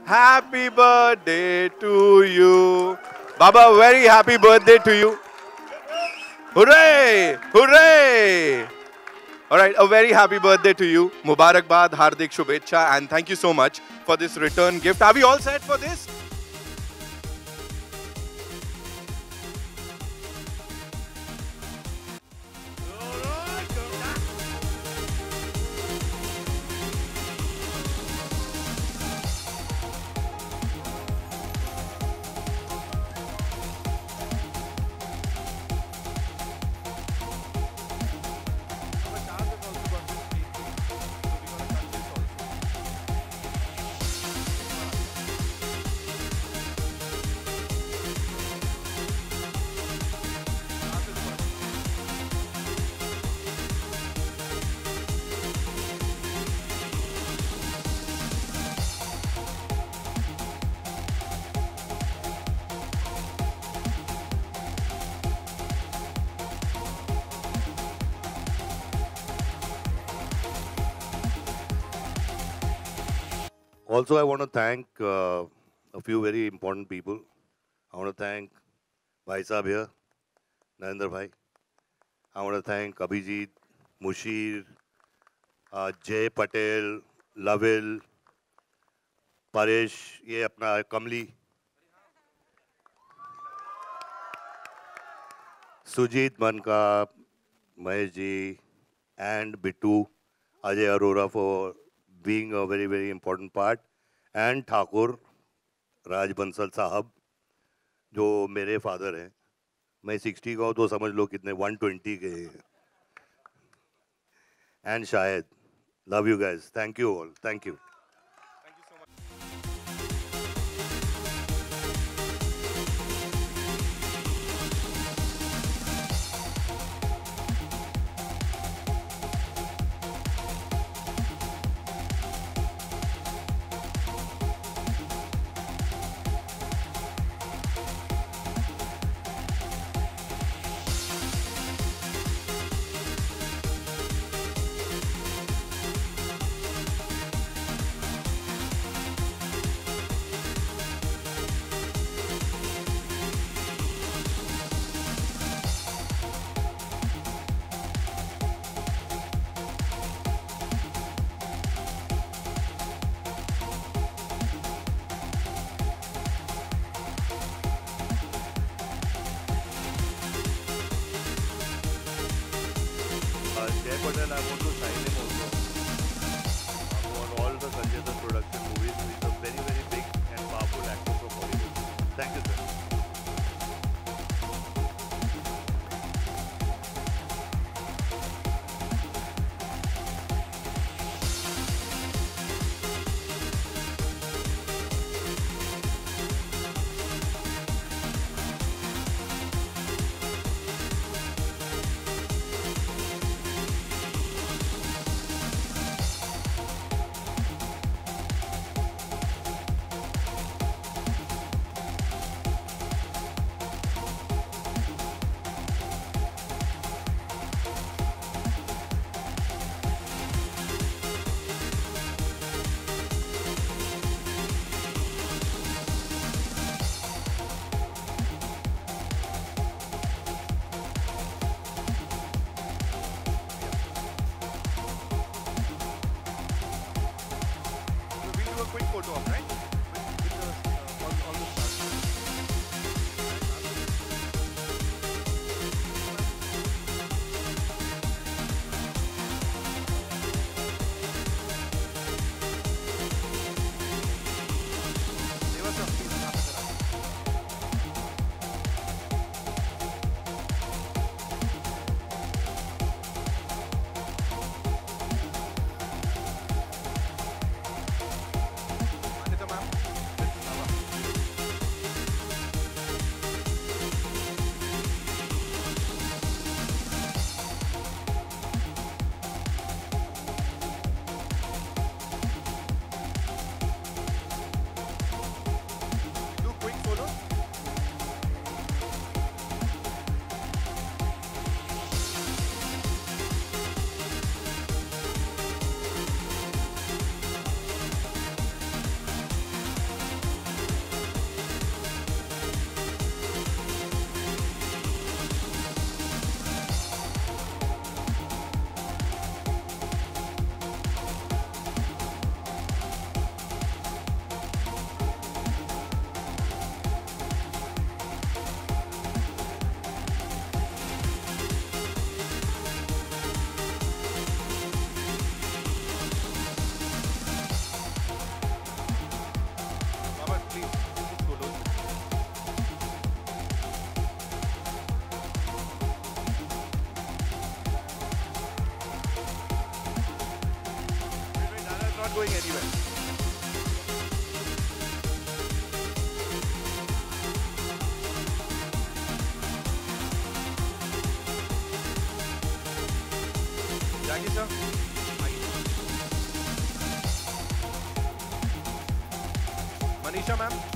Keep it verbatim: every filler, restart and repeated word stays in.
Happy birthday to you. Baba, very happy birthday to you. Hooray! Hooray! All right, a very happy birthday to you. Mubarakbad, Hardik Shubhecha, and thank you so much for this return gift. Are we all set for this? Also, I want to thank uh, a few very important people. I want to thank Bhai Saab here, Narendra Bhai. I want to thank Abhijit, Mushir, uh, Jay Patel, Lavil, Paresh, ये अपना कमली, Sujit Manka, Mahesh ji, and Bittu, Ajay Arora for being a very, very important part, and Thakur, Raj Bansal Sahab, जो मेरे father हैं. मैं sixty का हूँ तो समझ लो कितने वन ट्वेंटी के हैं. And Shahid, love you guys. Thank you all. Thank you. Uh, Jay Patel, I want to sign him also. Uh, on all the Sanjay Dutt production movies, he's a very, very big and powerful actor from Hollywood. Thank you, sir. going anywhere. Jackie sir. Manisha ma'am.